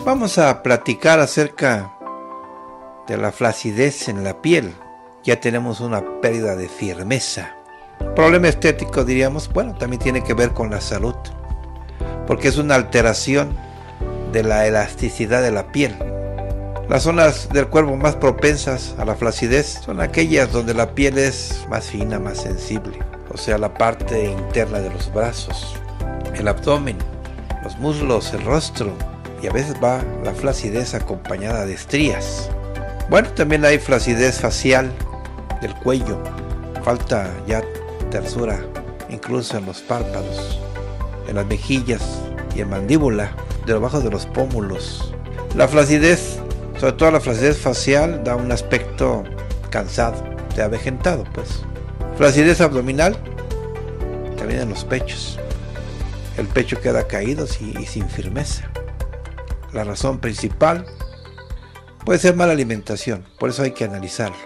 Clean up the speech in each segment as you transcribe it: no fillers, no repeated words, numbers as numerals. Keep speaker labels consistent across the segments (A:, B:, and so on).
A: Vamos a platicar acerca de la flacidez en la piel. Ya tenemos una pérdida de firmeza. Problema estético, diríamos, bueno, también tiene que ver con la salud, porque es una alteración de la elasticidad de la piel. Las zonas del cuerpo más propensas a la flacidez son aquellas donde la piel es más fina, más sensible, o sea, la parte interna de los brazos, el abdomen, los muslos, el rostro, y a veces va la flacidez acompañada de estrías. Bueno, también hay flacidez facial del cuello, falta ya tersura, incluso en los párpados, en las mejillas y en mandíbula, debajo de los pómulos. La flacidez, sobre todo la flacidez facial, da un aspecto cansado, de avejentado, pues. Flacidez abdominal, también en los pechos. El pecho queda caído y sin firmeza. La razón principal puede ser mala alimentación, por eso hay que analizarlo.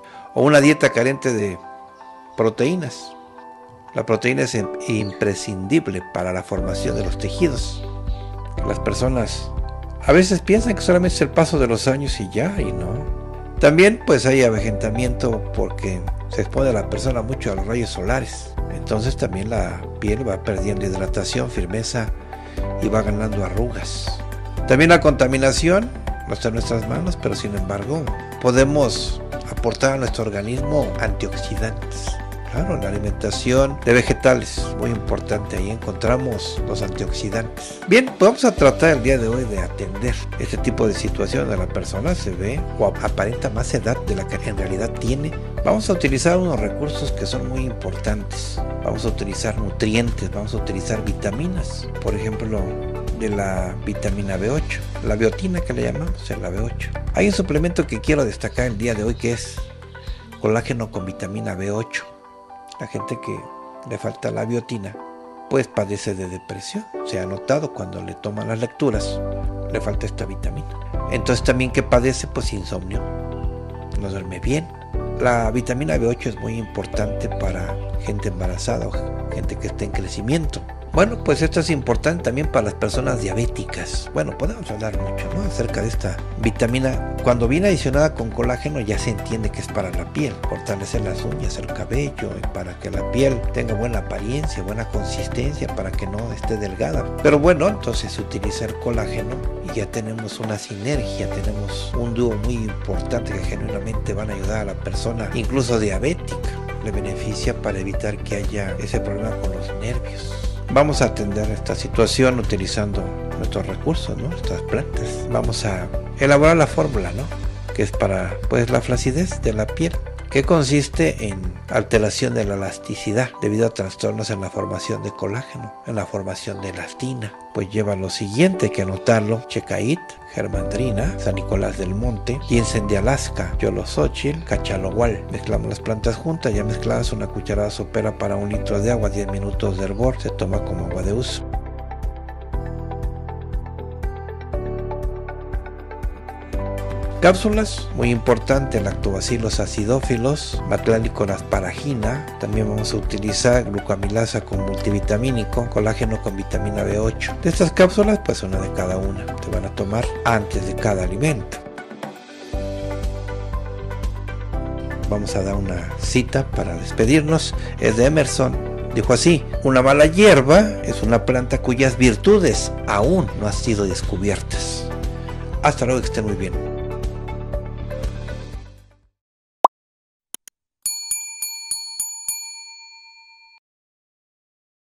A: O una dieta carente de proteínas. La proteína es imprescindible para la formación de los tejidos. Las personas a veces piensan que solamente es el paso de los años y ya, y no. También pues hay avejentamiento porque se expone a la persona mucho a los rayos solares. Entonces también la piel va perdiendo hidratación, firmeza y va ganando arrugas. También la contaminación no está en nuestras manos, pero sin embargo podemos aportar a nuestro organismo antioxidantes. Claro, en la alimentación de vegetales, muy importante, ahí encontramos los antioxidantes. Bien, pues vamos a tratar el día de hoy de atender este tipo de situación de la persona se ve o aparenta más edad de la que en realidad tiene. Vamos a utilizar unos recursos que son muy importantes. Vamos a utilizar nutrientes, vamos a utilizar vitaminas, por ejemplo, de la vitamina B8, la biotina que le llamamos, la B8. Hay un suplemento que quiero destacar el día de hoy que es colágeno con vitamina B8. La gente que le falta la biotina, pues padece de depresión. Se ha notado cuando le toman las lecturas, le falta esta vitamina. Entonces también que padece, pues insomnio, no duerme bien. La vitamina B8 es muy importante para gente embarazada o gente que esté en crecimiento. Bueno, pues esto es importante también para las personas diabéticas. Bueno, podemos hablar mucho, ¿no?, acerca de esta vitamina. Cuando viene adicionada con colágeno ya se entiende que es para la piel, fortalecer las uñas, el cabello, y para que la piel tenga buena apariencia, buena consistencia, para que no esté delgada. Pero bueno, entonces se utiliza el colágeno y ya tenemos una sinergia, tenemos un dúo muy importante que genuinamente van a ayudar a la persona, incluso diabética. Le beneficia para evitar que haya ese problema con los nervios. Vamos a atender esta situación utilizando nuestros recursos, ¿no?, nuestras plantas. Vamos a elaborar la fórmula, ¿no?, que es para pues la flacidez de la piel, que consiste en alteración de la elasticidad debido a trastornos en la formación de colágeno, en la formación de elastina. Pues lleva lo siguiente, hay que anotarlo: checait, germandrina, San Nicolás del Monte, ginseng de Alaska, yolosóchil, cachalogual. Mezclamos las plantas juntas, ya mezcladas, una cucharada sopera para 1 litro de agua, 10 minutos de hervor, se toma como agua de uso. Cápsulas, muy importante, lactobacillus acidófilos, maclali con asparagina. También vamos a utilizar glucamilasa con multivitamínico, colágeno con vitamina B8. De estas cápsulas, pues una de cada una. Te van a tomar antes de cada alimento. Vamos a dar una cita para despedirnos. Es de Emerson. Dijo así: una mala hierba es una planta cuyas virtudes aún no han sido descubiertas. Hasta luego, que estén muy bien.